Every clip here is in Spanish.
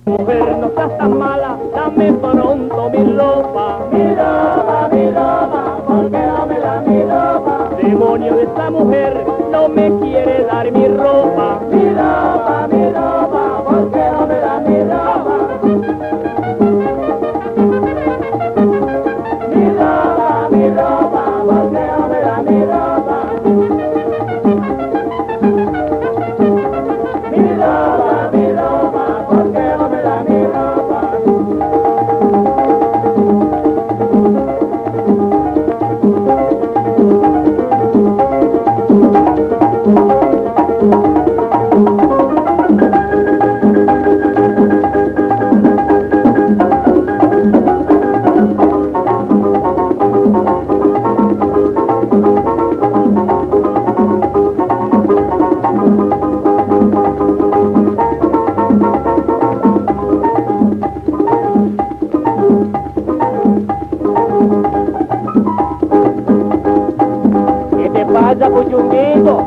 Mujer, no seas tan mala, dame pronto mi ropa. Mi ropa, ¿por qué no me da mi ropa? Demonio de esta mujer, no me quiere dar mi ropa. Mi ropa, ¿por qué no me da mi ropa? Mi ropa, ¿por qué no me da mi ropa? Mi ropa, ¿por qué no me da mi ropa? ¿Qué te pasa, puchunguito?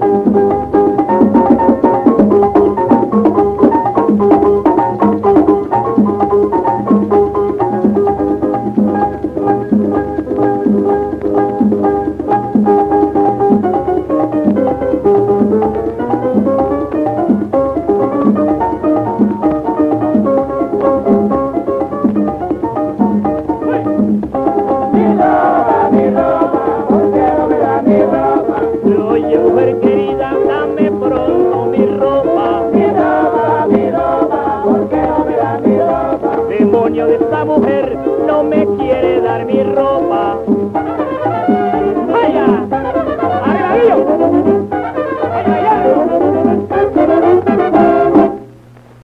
Mi ropa, ¿por qué no me da mi ropa? Oye, mujer querida, dame pronto mi ropa. Mi ropa, ¿por qué no me da mi ropa? Demonio de esta mujer, no me quiere dar mi ropa.